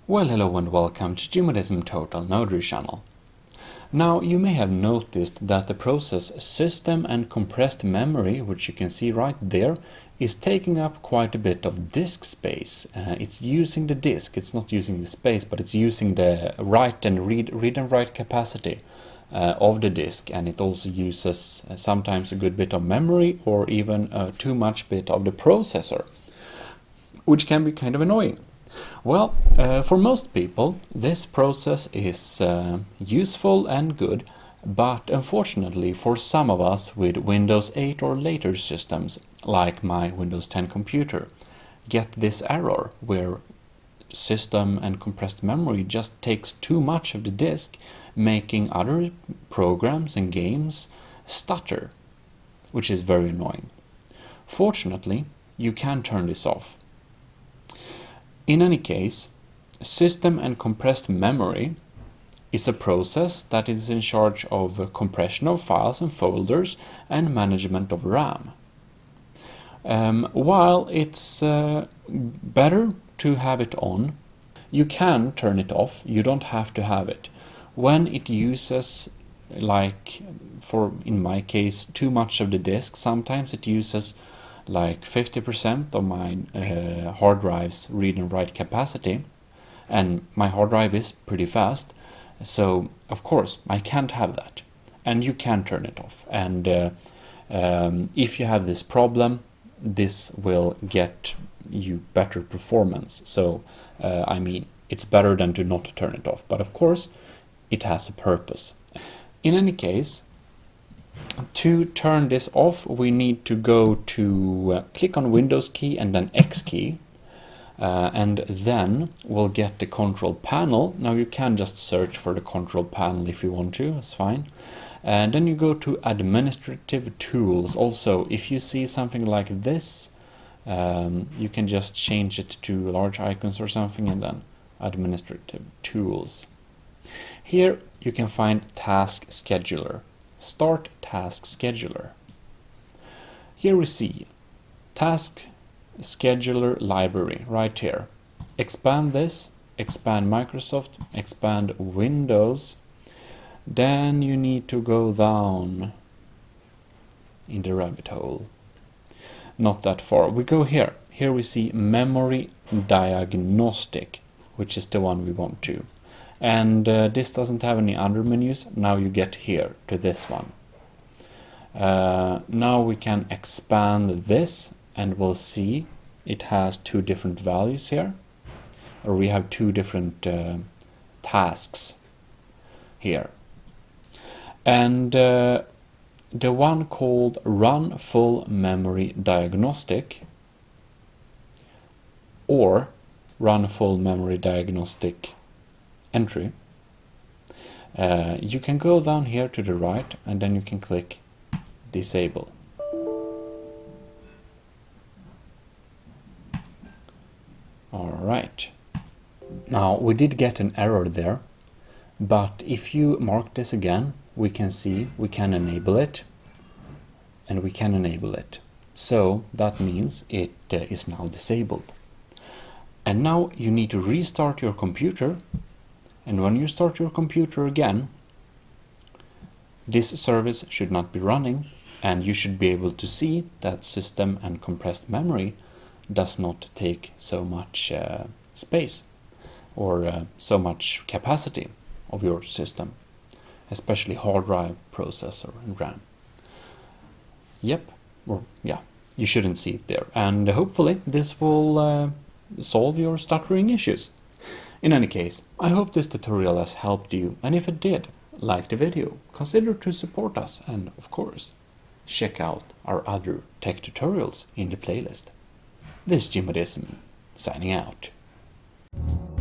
Well, hello and welcome to Gmodism Total Notary channel. Now, you may have noticed that the process system and compressed memory, which you can see right there, is taking up quite a bit of disk space. It's using the disk, it's not using the space, but it's using the write and read and write capacity of the disk, and it also uses sometimes a good bit of memory or even too much bit of the processor, which can be kind of annoying. Well, for most people this process is useful and good, but unfortunately for some of us with Windows 8 or later systems, like my Windows 10 computer, get this error where system and compressed memory just takes too much of the disk, making other programs and games stutter, which is very annoying. Fortunately, you can turn this off. In any case, system and compressed memory is a process that is in charge of compression of files and folders and management of RAM. While it's better to have it on, you can turn it off. You don't have to have it. When it uses, like in my case, too much of the disk, sometimes it uses like 50% of my hard drive's read and write capacity, and my hard drive is pretty fast, so of course I can't have that, and you can turn it off. And if you have this problem, this will get you better performance. So I mean, it's better than to not turn it off, but of course it has a purpose. In any case, to turn this off, we need to go to click on Windows key and then X key, and then we'll get the control panel. Now you can just search for the control panel if you want to, it's fine. And then you go to administrative tools. Also, if you see something like this, you can just change it to large icons or something, and then administrative tools. Here you can find task scheduler. Start task scheduler. Here we see task scheduler library right here. Expand this, expand Microsoft, expand Windows. Then you need to go down in the rabbit hole. Not that far. We go here. Here we see memory diagnostic, which is the one we want to. And this doesn't have any under menus. Now you get here to this one. Now we can expand this, and we'll see it has two different values here, or we have two different tasks here. And the one called Run Full Memory Diagnostic or Run Full Memory Diagnostic Entry, you can go down here to the right, and then you can click Disable. Alright, now we did get an error there, but if you mark this again, we can see we can enable it, and we can enable it. So that means it is now disabled. And now you need to restart your computer. And when you start your computer again, this service should not be running, and you should be able to see that system and compressed memory does not take so much space or so much capacity of your system, especially hard drive, processor and RAM. Yep, or yeah, you shouldn't see it there. And hopefully this will solve your stuttering issues. In any case, I hope this tutorial has helped you, and if it did, like the video, consider to support us, and of course, check out our other tech tutorials in the playlist. This is Gmodism, signing out.